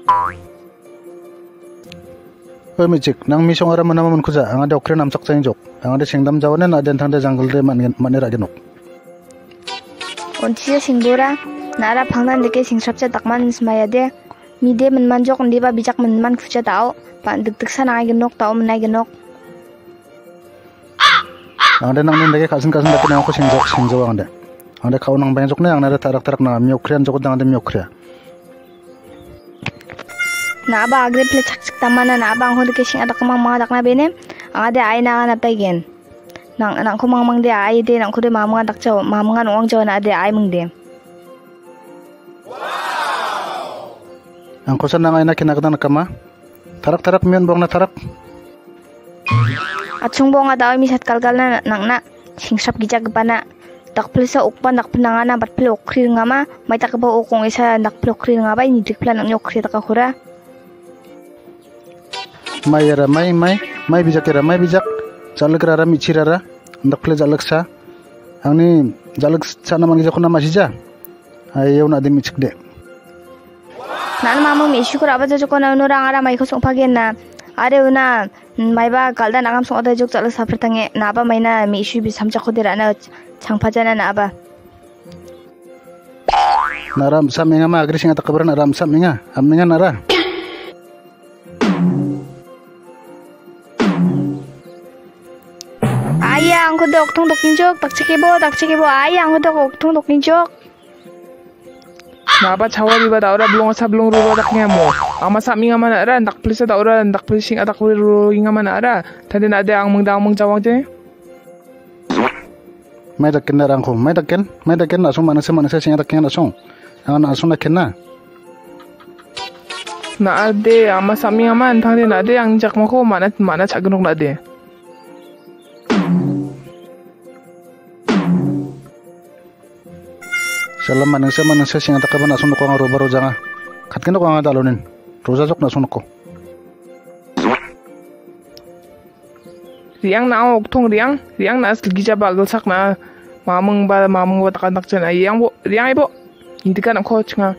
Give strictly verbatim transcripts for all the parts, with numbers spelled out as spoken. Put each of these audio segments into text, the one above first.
Oi mijik nang misong ara mana mun kuja ang ada okre nam sak chang jok ang ada singdam jawane na den thang de jungle de man man ra genok onchi singbora nara phangnan deke singsapcha takman smaya de mide man man jok ndiba bijak man man khuja dao pan dik dik sana genok tao man genok ang de nang nin deke kasin kasin deke nang ko sing jok sing jok ang de ang de kau nang bang jok ne ang na tarak tarak na mi okre an jok dang de mi okre Naba agre ple chak chak tamana naba ang hodi kesing adak mang mang adak na bene ang ade ay na na tagen nang nang ko mang mang de ay de nang ko de mamang adak chaw mamang an ong chaw na ade ay mang de ang ko san nang ay na kinakdan kama tarak tarak mian bong na tarak achung bong ada mi sat kalgal na nang na singsap gijak bana dak ple sa ukpan dak penangana bat ple okri ngama mai tak ba okong isa dak ple okri ngaba ni dik plan ang okri tak khura mai era mai mai mai bijak era mai bijak jalak rara michir rara ndakle jalak sa angni jalak sa na mangi jakona masija ayo na de michik de nan mamu mishi kur abaja jokona no rangara mai ko songpagen na are una maiba galda nagam song ada jok jalak sa pertange naba maina mishi bi samja khodera na changpajana naba naram samenga ma agri singa takabran naram samenga amenga nara Ayah, angko dok tung dokin jok, tak cekibo, tak cekibo. Ayah, angko dok tung dokin jok. Naba cawa riba daura belum asa belum ruro daknya mo. Ama sami ngama nara, ndak pelisa daura, ndak pelising adak ruro ngama nara. Tadi nada ang mengdang meng cawang je. Mai dakin narangko, mai dakin, mai dakin asung manase manase singa dakin asung. Angan asung dakin na. Na ade ama sami ngama antang de nade ang jak mako mana mana cagenuk nade. Salam manase manase singa takaban asung ko ang robaro janga. Katkin ko ang dalunin. Rosa jok na asung ko. Riang na oktong riang, riang na asli gija bagal sak na mamang ba mamang ba takan takjan ay riang bo, riang ibo. Hindi ka na ko nga.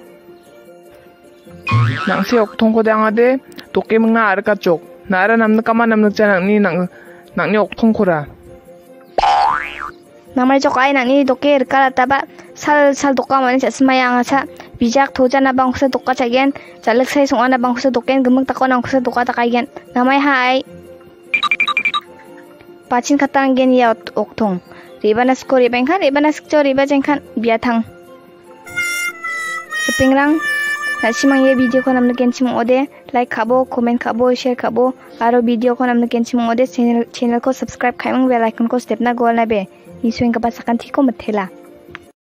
Nang si oktong ko dang ade, toke mga arka jok. Nara nam na kama nam na dyan ni nang nang ni oktong ko ra. Namay jok ay nang ni toke irka taba sal sal toka man sa smaya nga sa bijak toja na bang sa toka chagen, jalak say sung na bang sa token gumag tako nang sa toka takayen. Namay hay. Pachin katang gen ya oktong. Riba nas ko riba kan riba nas ko riba jengkan biatang. Sepingrang nasimang ye video ko namna gen chimong ode like kabo comment kabo share kabo aro video ko namna gen chimong ode channel channel ko subscribe kaimong bell icon ko step na gol na be. Isuing kapasakan tiko matela.